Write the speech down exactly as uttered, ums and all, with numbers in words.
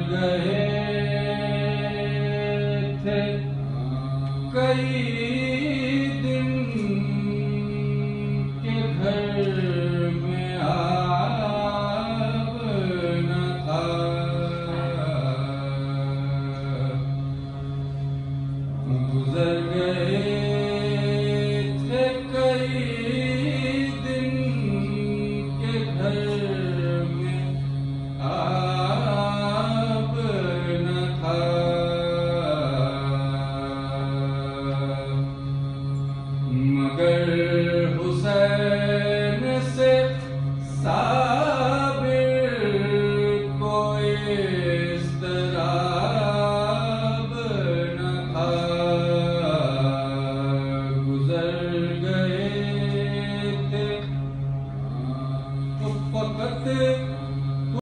गए थे कई दिन के घर में आब न था। गुजर गए थे कई दिन के घर में आब न था। मगर हुसैन से साबिर को इस्तराब न था। गुजर गए थे तो फकत